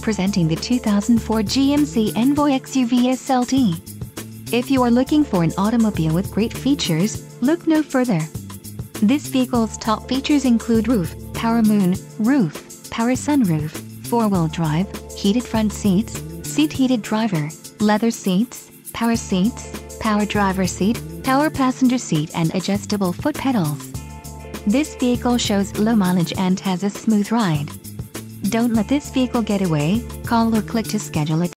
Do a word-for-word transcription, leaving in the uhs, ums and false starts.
Presenting the two thousand four G M C Envoy X U V S L T. If you are looking for an automobile with great features, look no further. This vehicle's top features include roof, power moon, roof, power sunroof, four-wheel drive, heated front seats, seat heated driver, leather seats, power seats, power driver seat, power passenger seat and adjustable foot pedals. This vehicle shows low mileage and has a smooth ride. Don't let this vehicle get away. Call or click to schedule a